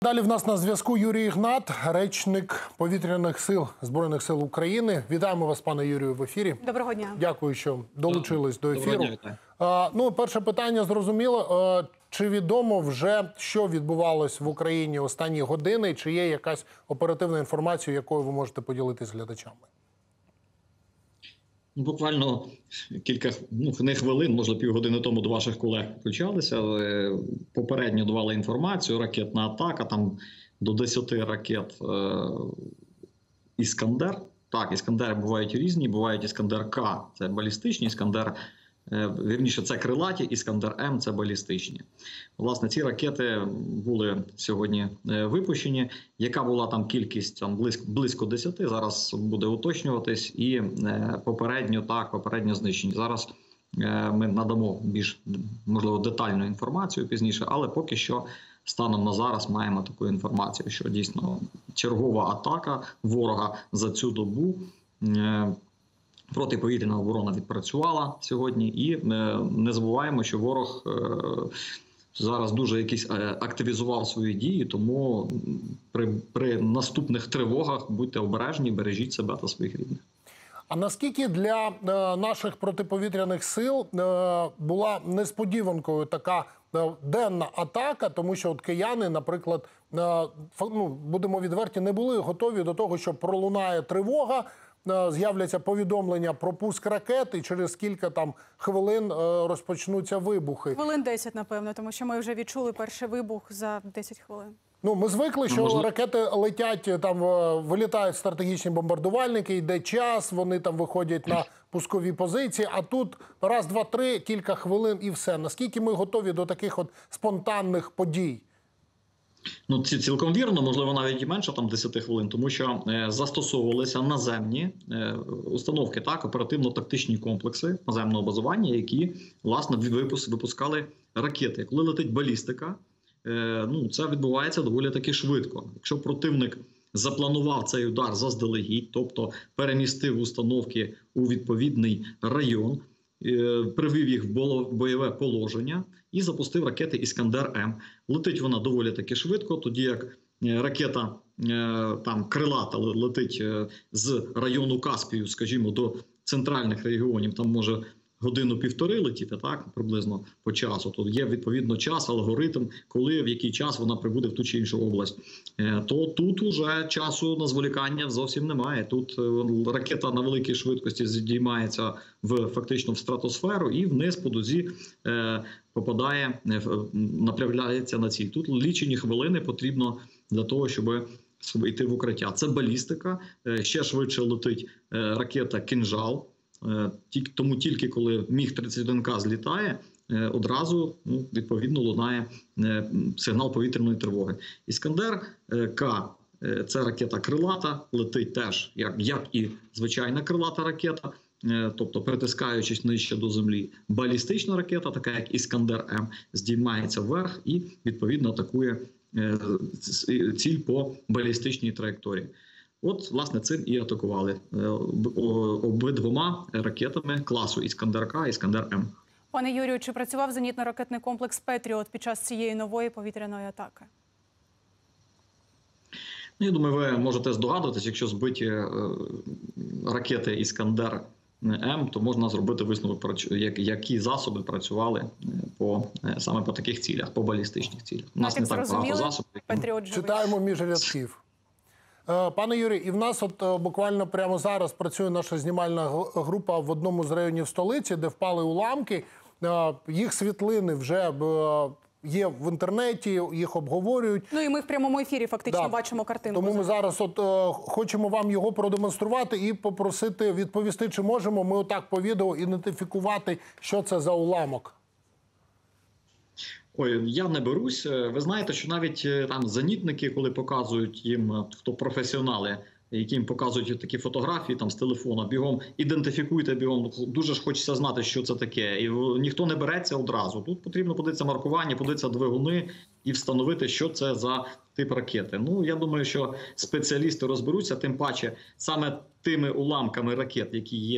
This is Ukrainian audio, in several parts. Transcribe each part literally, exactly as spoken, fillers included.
Далі в нас на зв'язку Юрій Ігнат, речник Повітряних сил Збройних сил України. Вітаємо вас, пане Юрію, в ефірі. Доброго дня. Дякую, що долучились до ефіру. Доброго дня. А, ну, перше питання зрозуміло. А, чи відомо вже, що відбувалось в Україні останні години? Чи є якась оперативна інформація, якою ви можете поділитися з глядачами? Буквально кілька ну, не хвилин, може півгодини тому до ваших колег включалися. Попередньо давали інформацію, ракетна атака, там до десяти ракет е, «Іскандер». Так, «Іскандери» бувають різні, бувають «Іскандер-К» – це балістичні, «Іскандер», е, вірніше, це крилаті, «Іскандер-М» – це балістичні. Власне, ці ракети були сьогодні е, випущені. Яка була там кількість? Там близько, близько десяти, зараз буде уточнюватись. І е, попередньо, так, попередньо знищені. Зараз е, ми надамо більш, можливо, детальну інформацію пізніше, але поки що станом на зараз маємо таку інформацію, що дійсно чергова атака ворога за цю добу. Е, Протиповітряна оборона відпрацювала сьогодні, і е, не забуваємо, що ворог е, зараз дуже якийсь е, активізував свої дії, тому при, при наступних тривогах будьте обережні, бережіть себе та своїх рідних. А наскільки для е, наших протиповітряних сил е, була несподіванкою така е, денна атака, тому що от кияни, наприклад, е, ну, будемо відверті, не були готові до того, що пролунає тривога, е, з'являться повідомлення про пуск ракет, і через кілька там хвилин е, розпочнуться вибухи. Хвилин десять, напевно, тому що ми вже відчули перший вибух за десять хвилин. Ну, ми звикли, що Можливо. ракети летять, там вилітають стратегічні бомбардувальники, йде час, вони там виходять на пускові позиції, а тут раз, два, три, кілька хвилин і все. Наскільки ми готові до таких от спонтанних подій? Ну, ці цілком вірно, можливо, навіть і менше там десяти хвилин, тому що е, застосовувалися наземні е, установки, так, оперативно-тактичні комплекси наземного базування, які, власне, випуск, випускали ракети. Коли летить балістика, е, ну, це відбувається доволі таки швидко. Якщо противник запланував цей удар заздалегідь, тобто перемістив установки у відповідний район, привів їх в бойове положення і запустив ракети «Іскандер-М». Летить вона доволі таки швидко, тоді як ракета там крилата летить з району Каспію, скажімо, до центральних регіонів, там може годину-півтори летіти, так, приблизно по часу. Тут є, відповідно, час, алгоритм, коли, в який час вона прибуде в ту чи іншу область. То тут уже часу на зволікання зовсім немає. Тут ракета на великій швидкості здіймається в, фактично в стратосферу і вниз по дузі е, попадає, направляється на ціль. Тут лічені хвилини потрібно для того, щоб йти в укриття. Це балістика, ще швидше летить ракета «Кинжал». Тому тільки коли міг тридцять один К злітає, одразу ну, відповідно лунає сигнал повітряної тривоги. «Іскандер-К» – це ракета крилата, летить теж як, як і звичайна крилата ракета, тобто притискаючись нижче до землі. Балістична ракета, така як «Іскандер-М», здіймається вверх і відповідно атакує ціль по балістичній траєкторії. От, власне, цим і атакували обидвома ракетами класу «Іскандер-К» і «Іскандер-М». Пане Юрію, чи працював зенітно-ракетний комплекс «Петріот» під час цієї нової повітряної атаки? Ну, я думаю, ви можете здогадуватись, якщо збиті ракети «Іскандер-М», то можна зробити висновок, які засоби працювали по, саме по таких цілях, по балістичних цілях. У нас не так багато засобів. Петріот живий. Читаємо між рядків. Пане Юрій, і в нас от буквально прямо зараз працює наша знімальна група в одному з районів столиці, де впали уламки. Їх світлини вже є в інтернеті, їх обговорюють. Ну і ми в прямому ефірі фактично да. бачимо картинку. Тому ми зараз от, е, хочемо вам його продемонструвати і попросити відповісти, чи можемо ми отак по відео ідентифікувати, що це за уламок. Ой, я не берусь. Ви знаєте, що навіть там зенітники, коли показують їм, хто професіонали, яким показують такі фотографії там з телефона, бігом ідентифікуйте, бігом, дуже ж хочеться знати, що це таке. І ніхто не береться одразу. Тут потрібно подивитися маркування, подивитися двигуни і встановити, що це за тип ракети. Ну, я думаю, що спеціалісти розберуться, тим паче саме тими уламками ракет, які є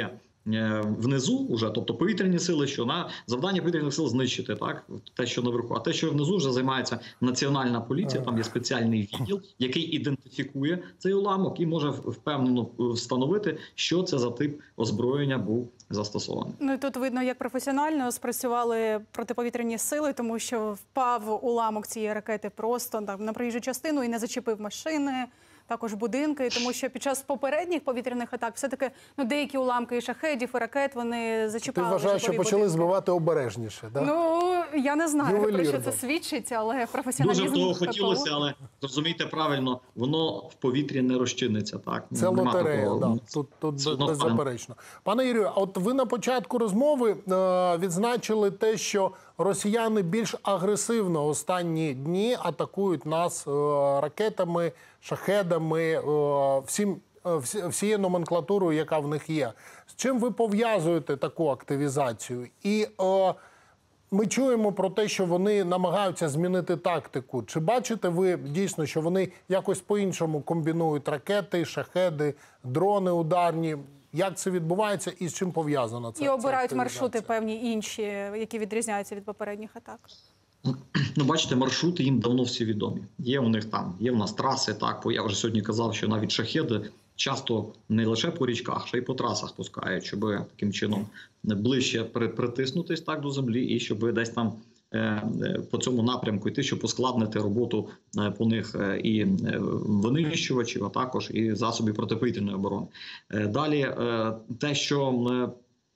внизу, уже, тобто повітряні сили, що на завдання повітряних сил знищити, так, те, що наверху, а те, що внизу, вже займається національна поліція. Там є спеціальний відділ, який ідентифікує цей уламок і може впевнено встановити, що це за тип озброєння був застосований. Ну і тут видно, як професіонально спрацювали протиповітряні сили, тому що впав уламок цієї ракети просто там на проїжджу частину і не зачепив машини, також будинки, тому що під час попередніх повітряних атак все-таки ну, деякі уламки і шахедів, і ракет вони зачіпали. Ти вважаєш, що почали будинки. збивати обережніше, так? Ну, я не знаю, Ювелірно. про що це свідчить, але професіоналізм Дуже того ППО. хотілося, але зрозумійте правильно, воно в повітрі не розчиниться. Так? Це Нема лотерея, такого. да. тут, тут Це беззаперечно. Пане Юрію, а от ви на початку розмови е, відзначили те, що росіяни більш агресивно останні дні атакують нас е, ракетами, шахедами, е, всім, е, всі- всією номенклатурою, яка в них є. З чим ви пов'язуєте таку активізацію? І е, ми чуємо про те, що вони намагаються змінити тактику. Чи бачите ви дійсно, що вони якось по-іншому комбінують ракети, шахеди, дрони ударні? Як це відбувається і з чим пов'язано це? І обирають ця маршрути активізація? певні інші, які відрізняються від попередніх атак. Ну, бачите, маршрути їм давно всі відомі. Є у них там, є в нас траси, так, бо я вже сьогодні казав, що навіть шахеди часто не лише по річках, ще й по трасах пускають, щоб таким чином ближче при- притиснутись так до землі і щоб десь там е, е, по цьому напрямку йти, щоб ускладнити роботу е, по них е, і е, винищувачів, а також і засобів протиповітряної оборони. Е, Далі е, те, що е,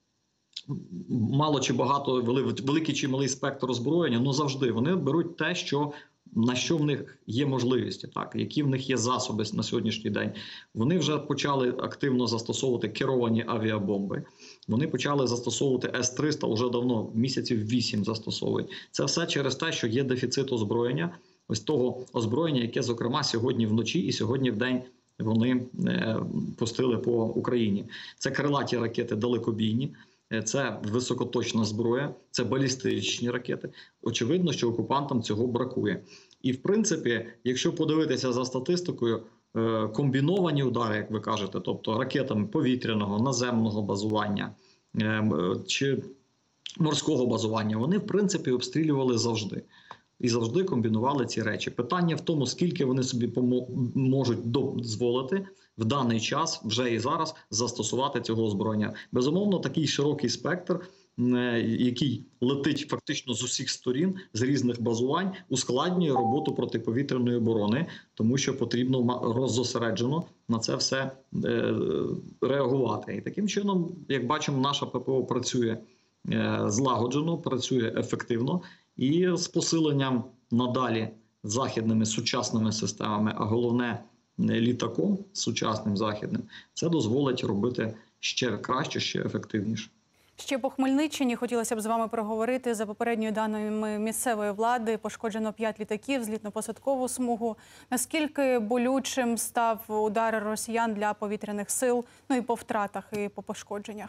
мало чи багато, вели- великий чи малий спектр озброєння, ну завжди вони беруть те, що на що в них є можливості, так, які в них є засоби на сьогоднішній день. Вони вже почали активно застосовувати керовані авіабомби. Вони почали застосовувати С триста вже давно, місяців вісім застосовують. Це все через те, що є дефіцит озброєння, ось того озброєння, яке, зокрема, сьогодні вночі і сьогодні вдень вони е, пустили по Україні. Це крилаті ракети далекобійні. Це високоточна зброя, це балістичні ракети. Очевидно, що окупантам цього бракує. І, в принципі, якщо подивитися за статистикою, е, комбіновані удари, як ви кажете, тобто ракетами повітряного, наземного базування е, м, чи морського базування, вони, в принципі, обстрілювали завжди. І завжди комбінували ці речі. Питання в тому, скільки вони собі помо- можуть дозволити в даний час, вже і зараз, застосувати цього озброєння. Безумовно, такий широкий спектр, е, який летить фактично з усіх сторін, з різних базувань, ускладнює роботу протиповітряної оборони, тому що потрібно ма- роззосереджено на це все е, реагувати. І таким чином, як бачимо, наша ППО працює е, злагоджено, працює ефективно і з посиленням надалі західними сучасними системами, а головне літаком сучасним західним, це дозволить робити ще краще, ще ефективніше. Ще по Хмельниччині хотілося б з вами проговорити. За попередньою даними місцевої влади пошкоджено п'ять літаків, злітно-посадкову смугу. Наскільки болючим став удар росіян для повітряних сил, ну і по втратах, і по пошкодженнях?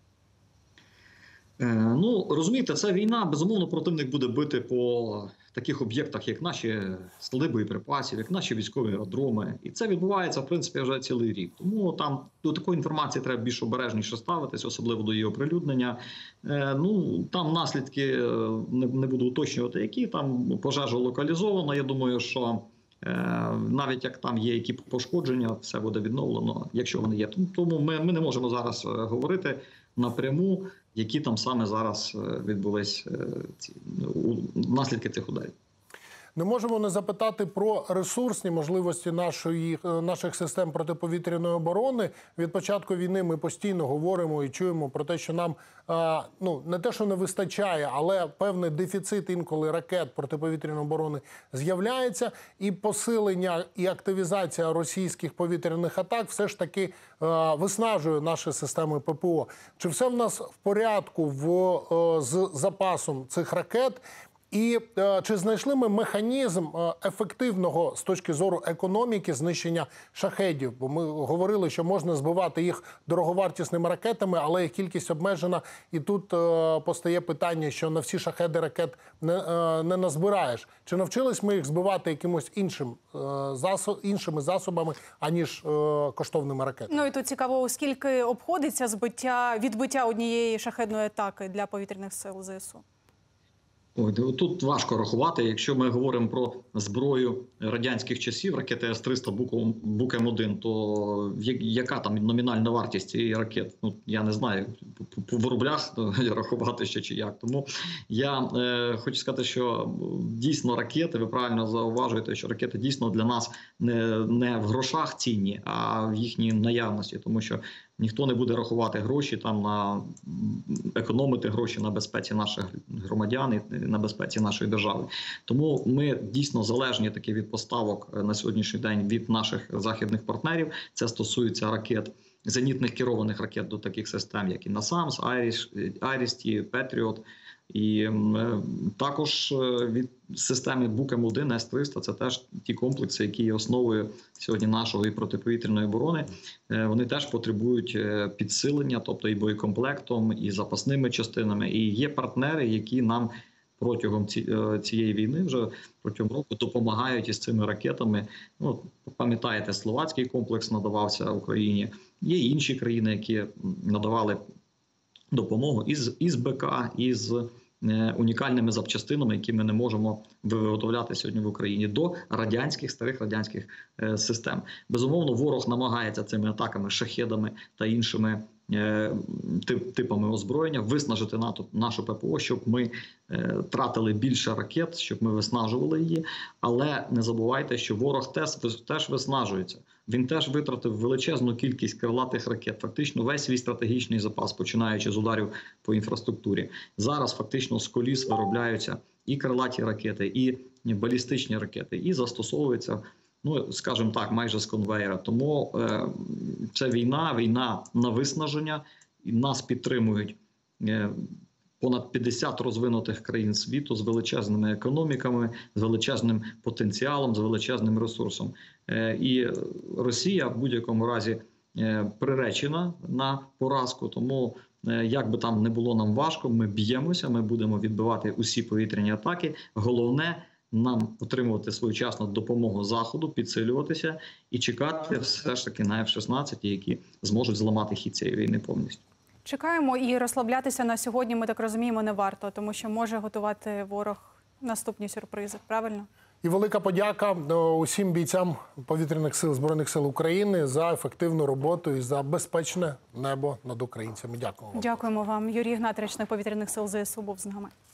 Е, ну, розумієте, це війна, безумовно, противник буде бити по таких об'єктах, як наші склади боєприпасів, як наші військові аеродроми. І це відбувається, в принципі, вже цілий рік. Тому там до такої інформації треба більш обережніше ставитись, особливо до її оприлюднення. Е, ну, там наслідки, е, не, не буду уточнювати, які, там пожежа локалізована. Я думаю, що е, навіть як там є які пошкодження, все буде відновлено, якщо вони є. Тому ми, ми не можемо зараз е, говорити напряму, які там саме зараз відбулись ці наслідки цих ударів. Не можемо не запитати про ресурсні можливості нашої, наших систем протиповітряної оборони. Від початку війни ми постійно говоримо і чуємо про те, що нам ну, не те, що не вистачає, але певний дефіцит інколи ракет протиповітряної оборони з'являється. І посилення і активізація російських повітряних атак все ж таки виснажує наші системи ППО. Чи все в нас в порядку в, з запасом цих ракет? І е, чи знайшли ми механізм е, ефективного з точки зору економіки знищення шахедів? Бо ми говорили, що можна збивати їх дороговартісними ракетами, але їх кількість обмежена. І тут е, постає питання, що на всі шахеди ракет не, е, не назбираєш. Чи навчились ми їх збивати якимось іншим, е, засо, іншими засобами, аніж е, коштовними ракетами? Ну і тут цікаво, оскільки обходиться збиття, відбиття однієї шахедної атаки для повітряних сил ЗСУ? Ой, тут важко рахувати. Якщо ми говоримо про зброю радянських часів, ракети С триста Бук-М один, то яка там номінальна вартість цієї ракети? Ну, я не знаю, в рублях рахувати ще чи як. Тому я е, хочу сказати, що дійсно ракети, ви правильно зауважуєте, що ракети дійсно для нас не, не в грошах цінні, а в їхній наявності, тому що ніхто не буде рахувати гроші, там на економити гроші на безпеці наших громадян і на безпеці нашої держави. Тому ми дійсно залежні таки від поставок на сьогоднішній день від наших західних партнерів. Це стосується ракет, зенітних керованих ракет до таких систем, як і насамс, Айріс-Ті, Петріот. І е, також від системи Бук-М один, С триста – це теж ті комплекси, які є основою сьогодні нашої протиповітряної оборони. Е, вони теж потребують підсилення, тобто і боєкомплектом, і запасними частинами. І є партнери, які нам протягом ці, цієї війни, вже протягом року, допомагають із цими ракетами. Ну, пам'ятаєте, словацький комплекс надавався Україні. Є інші країни, які надавали допомогу із, із БК, із е, унікальними запчастинами, які ми не можемо виготовляти сьогодні в Україні, до радянських, старих радянських е, систем. Безумовно, ворог намагається цими атаками, шахедами та іншими е, тип, типами озброєння виснажити НАТО, нашу ППО, щоб ми е, тратили більше ракет, щоб ми виснажували її. Але не забувайте, що ворог теж, теж виснажується. Він теж витратив величезну кількість крилатих ракет, фактично весь свій стратегічний запас, починаючи з ударів по інфраструктурі. Зараз фактично з коліс виробляються і крилаті ракети, і балістичні ракети, і застосовуються, ну, скажімо так, майже з конвейера. Тому е, це війна, війна на виснаження, і нас підтримують е, понад п'ятдесят розвинутих країн світу з величезними економіками, з величезним потенціалом, з величезним ресурсом. І Росія в будь-якому разі приречена на поразку, тому як би там не було нам важко, ми б'ємося, ми будемо відбивати усі повітряні атаки. Головне – нам отримувати своєчасно допомогу Заходу, підсилюватися і чекати все ж таки на Еф шістнадцять, які зможуть зламати хід цієї війни повністю. Чекаємо, і розслаблятися на сьогодні, ми так розуміємо, не варто, тому що може готувати ворог наступні сюрпризи, правильно? І велика подяка усім бійцям Повітряних сил Збройних сил України за ефективну роботу і за безпечне небо над українцями. Дякуємо вам. Дякуємо вам. Юрій Ігнат, речник Повітряних сил ЗСУ, був з нами.